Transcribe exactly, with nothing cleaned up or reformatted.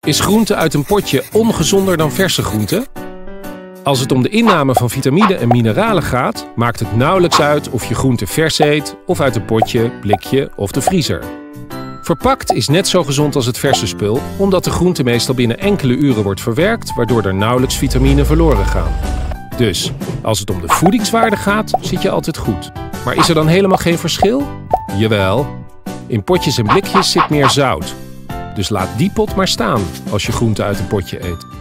Is groente uit een potje ongezonder dan verse groente? Als het om de inname van vitamine en mineralen gaat, maakt het nauwelijks uit of je groente vers eet of uit een potje, blikje of de vriezer. Verpakt is net zo gezond als het verse spul, omdat de groente meestal binnen enkele uren wordt verwerkt, waardoor er nauwelijks vitamine verloren gaan. Dus, als het om de voedingswaarde gaat, zit je altijd goed. Maar is er dan helemaal geen verschil? Jawel. In potjes en blikjes zit meer zout. Dus laat die pot maar staan als je groente uit een potje eet.